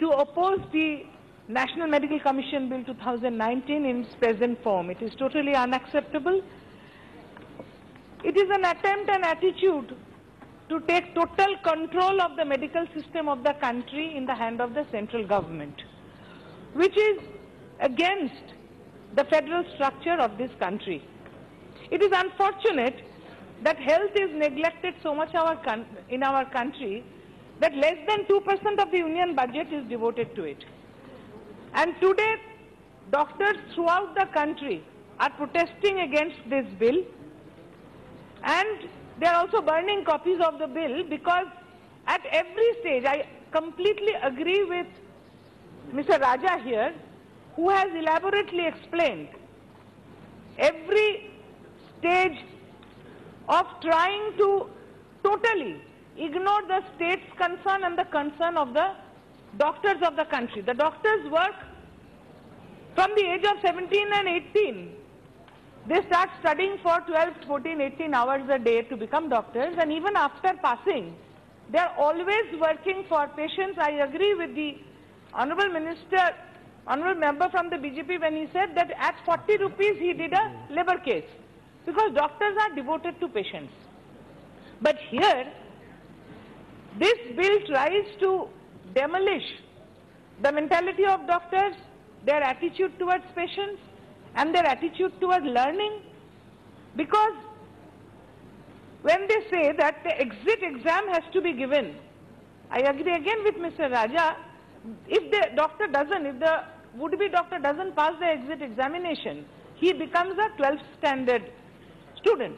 to oppose the National Medical Commission Bill 2019 in its present form. It is totally unacceptable. It is an attempt and attitude to take total control of the medical system of the country in the hand of the central government, which is against the federal structure of this country. It is unfortunate that health is neglected so much in our country that less than 2% of the union budget is devoted to it. And today, doctors throughout the country are protesting against this bill, and they are also burning copies of the bill because at every stage, I completely agree with Mr. Raja here, who has elaborately explained every stage of trying to totally ignore the state's concern and the concern of the doctors of the country. The doctors work from the age of 17 and 18. They start studying for 12, 14, 18 hours a day to become doctors, and even after passing, they are always working for patients. I agree with the Honorable Minister, Honorable Member from the BJP when he said that at 40 rupees he did a labor case, because doctors are devoted to patients. But here, this bill tries to demolish the mentality of doctors, their attitude towards patients, and their attitude towards learning, because when they say that the exit exam has to be given, I agree again with Mr. Raja, if the doctor doesn't, if the would-be doctor doesn't pass the exit examination, he becomes a 12th standard student,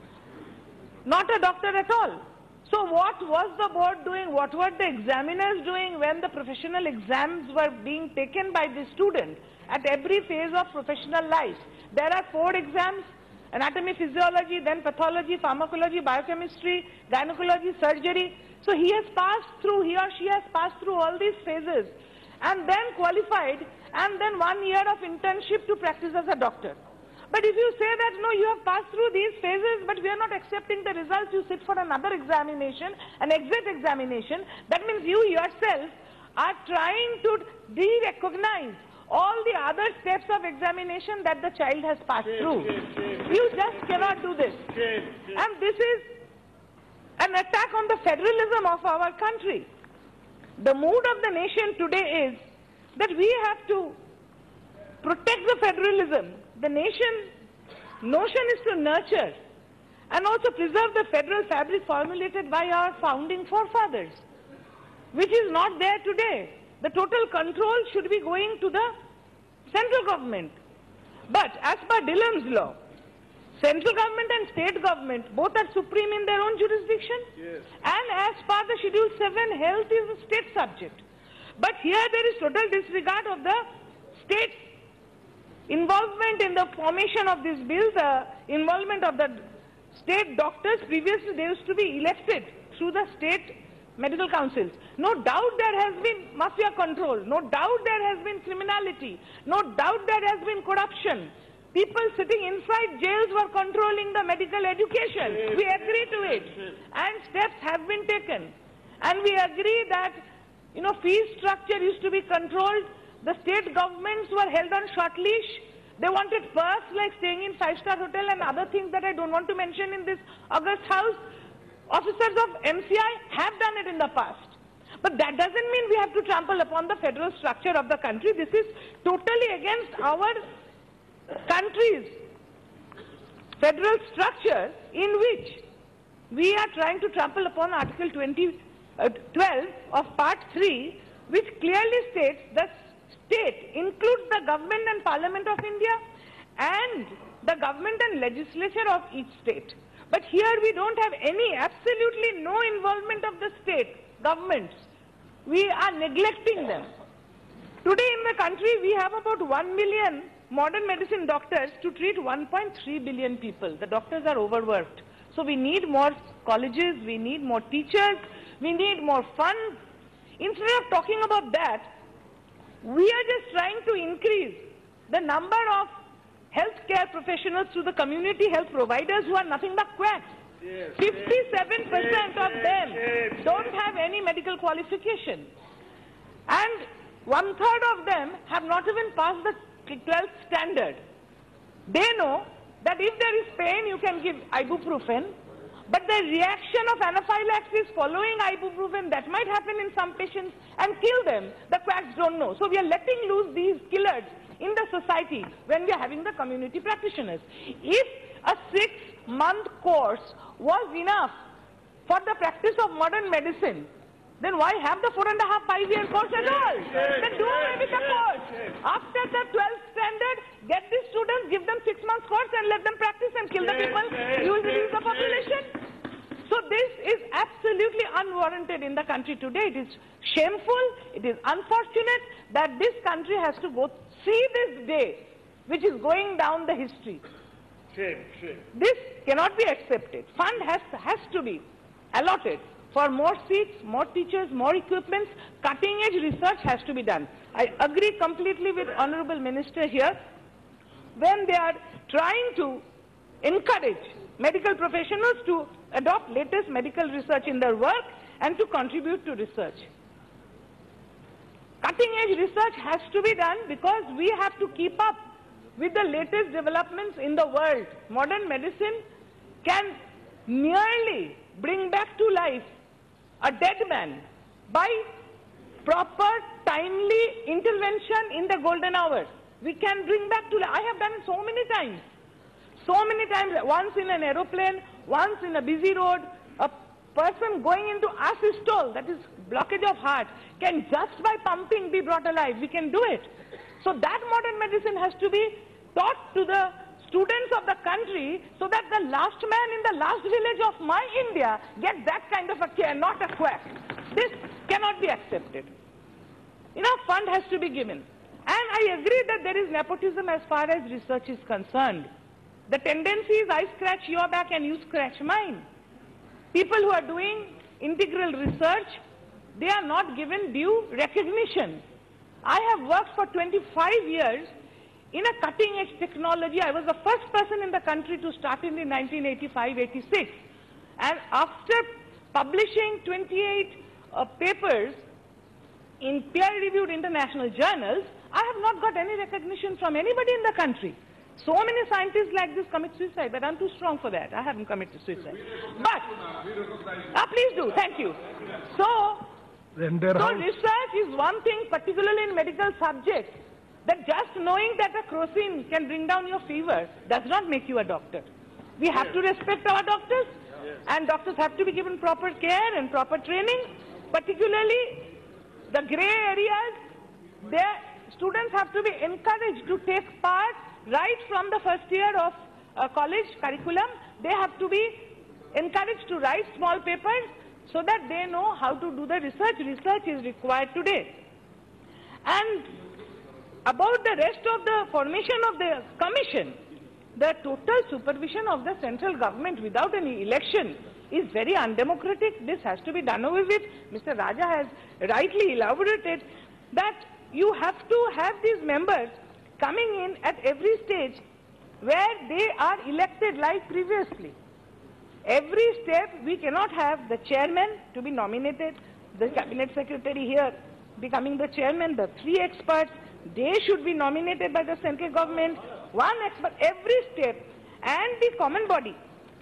not a doctor at all. So what was the board doing, what were the examiners doing when the professional exams were being taken by the student at every phase of professional life? There are 4 exams: anatomy, physiology, then pathology, pharmacology, biochemistry, gynecology, surgery. So he has passed through, he or she has passed through all these phases and then qualified, and then 1 year of internship to practice as a doctor. But if you say that, no, you have passed through these phases, but we are not accepting the results, you sit for another examination, an exit examination, that means you yourself are trying to de-recognize all the other steps of examination that the child has passed through. You just cannot do this. And this is an attack on the federalism of our country. The mood of the nation today is that we have to protect the federalism. The nation's notion is to nurture and also preserve the federal fabric formulated by our founding forefathers, which is not there today. The total control should be going to the central government. But as per Dillon's law, central government and state government both are supreme in their own jurisdiction. Yes. And as per the Schedule 7, health is a state subject. But here there is total disregard of the state's involvement in the formation of this bill, the involvement of the state doctors. Previously they used to be elected through the state medical councils. No doubt there has been mafia control, no doubt there has been criminality, no doubt there has been corruption. People sitting inside jails were controlling the medical education. We agree to it. And steps have been taken. And we agree that, fee structure used to be controlled. The state governments were held on short leash. They wanted perks like staying in 5-star hotel and other things that I don't want to mention in this august house. Officers of MCI have done it in the past. But that doesn't mean we have to trample upon the federal structure of the country. This is totally against our country's federal structure, in which we are trying to trample upon Article 12 of Part 3, which clearly states the state includes the government and parliament of India and the government and legislature of each state. But here we don't have absolutely no involvement of the state governments. We are neglecting them. Today in the country we have about 1 million modern medicine doctors to treat 1.3 billion people. The doctors are overworked. So we need more colleges, we need more teachers, we need more funds. Instead of talking about that, we are just trying to increase the number of healthcare professionals to the community health providers who are nothing but quacks. 57% of them don't have any medical qualification. And 1/3 of them have not even passed the 12th standard. They know that if there is pain, you can give ibuprofen, but the reaction of anaphylaxis following ibuprofen, that might happen in some patients and kill them. The quacks don't know. So we are letting loose these killers in the society when we are having the community practitioners. If a 6-month course was enough for the practice of modern medicine, then why have the 4.5, 5-year course at all? Then do away with the course. After the 12th standard, get the students, give them 6 months course and let them practice and kill the people. You will reduce the population. So this is absolutely unwarranted in the country today. It is shameful, it is unfortunate that this country has to go see this day, which is going down the history. Shame, shame. This cannot be accepted. Fund has to be allotted for more seats, more teachers, more equipments. Cutting-edge research has to be done. I agree completely with Honorable Minister here when they are trying to encourage medical professionals to adopt latest medical research in their work and to contribute to research. Cutting-edge research has to be done because we have to keep up with the latest developments in the world. Modern medicine can nearly bring back to life a dead man by proper, timely intervention in the golden hour. We can bring back to life. I have done it so many times. So many times, once in an aeroplane, once in a busy road, a person going into asystole, that is blockage of heart, can just by pumping be brought alive. We can do it. So that modern medicine has to be taught to the students of the country so that the last man in the last village of my India gets that kind of a care, not a quack. This cannot be accepted. Enough fund has to be given. And I agree that there is nepotism as far as research is concerned. The tendency is I scratch your back and you scratch mine. People who are doing integral research, they are not given due recognition. I have worked for 25 years in a cutting-edge technology. I was the first person in the country to start in 1985-86. And after publishing 28 papers in peer-reviewed international journals, I have not got any recognition from anybody in the country. So many scientists like this commit suicide, but I'm too strong for that. I haven't committed suicide. But, please do, thank you. So research is one thing, particularly in medical subjects, that just knowing that a crocin can bring down your fever does not make you a doctor. We have to respect our doctors, and doctors have to be given proper care and proper training, particularly the grey areas. Their students have to be encouraged to take part right from the first year of college curriculum. They have to be encouraged to write small papers so that they know how to do the research. Research is required today. And about the rest of the formation of the commission, the total supervision of the central government without any election is very undemocratic. This has to be done away with. Mr. Raja has rightly elaborated that you have to have these members coming in at every stage where they are elected like previously. Every step we cannot have the chairman to be nominated, the cabinet secretary here becoming the chairman, the 3 experts, they should be nominated by the central government, 1 expert, every step, and the common body,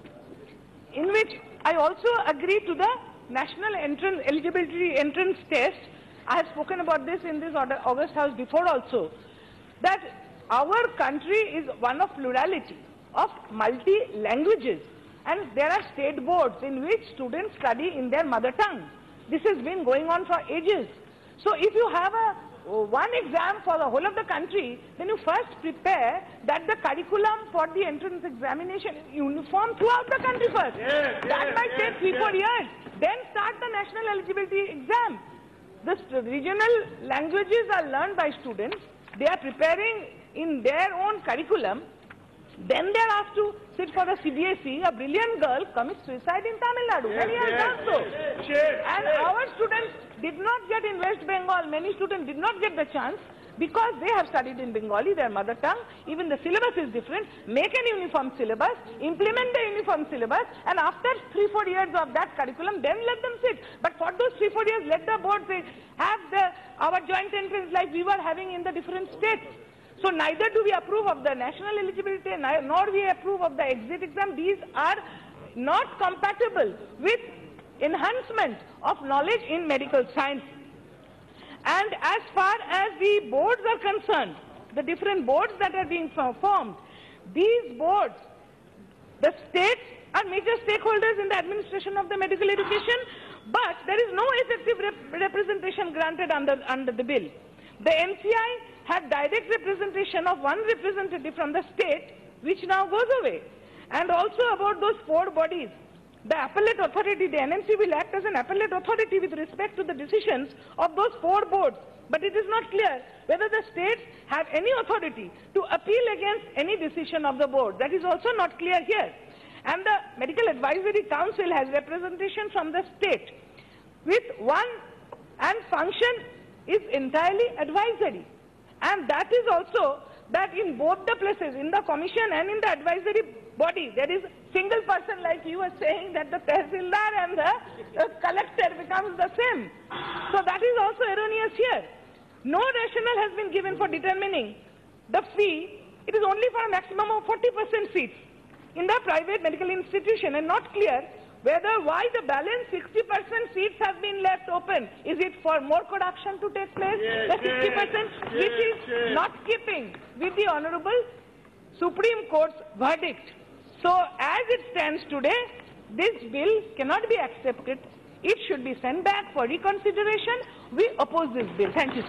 in which I also agree to the national eligibility entrance test. I have spoken about this in this August House before also, that our country is one of plurality, of multi-languages, and there are state boards in which students study in their mother tongue. This has been going on for ages. So if you have one exam for the whole of the country, then you first prepare that the curriculum for the entrance examination is uniform throughout the country first. That might take 3-4 years. Then start the national eligibility exam. The regional languages are learned by students. They are preparing in their own curriculum. Then they are asked to sit for the CBSE. A brilliant girl commits suicide in Tamil Nadu. Many have done so. And our students did not get in West Bengal. Many students did not get the chance because they have studied in Bengali, their mother tongue, even the syllabus is different, make an uniform syllabus, implement the uniform syllabus, and after 3-4 years of that curriculum, then let them sit. But for those 3-4 years, let the boards have our joint entrance like we were having in the different states. So neither do we approve of the national eligibility, nor we approve of the exit exam. These are not compatible with enhancement of knowledge in medical science. And as far as the boards are concerned, the different boards that are being formed, these boards, the states are major stakeholders in the administration of the medical education, but there is no effective representation granted under the bill. The NCI had direct representation of one representative from the state, which now goes away. And also about those 4 bodies, the appellate authority, the NMC will act as an appellate authority with respect to the decisions of those 4 boards. But it is not clear whether the states have any authority to appeal against any decision of the board. That is also not clear here. And the Medical Advisory Council has representation from the state with one, and function is entirely advisory. And that is also that in both the places, in the commission and in the advisory body, there is single person, like you were saying, that the tehsildar and the collector becomes the same. So that is also erroneous here. No rationale has been given for determining the fee. It is only for a maximum of 40% seats in the private medical institution, and not clear why the balance 60% seats have been left open. Is it for more corruption to take place? The 60%, which is not keeping with the Honorable Supreme Court's verdict. So as it stands today, this bill cannot be accepted. It should be sent back for reconsideration. We oppose this bill. Thank you, sir.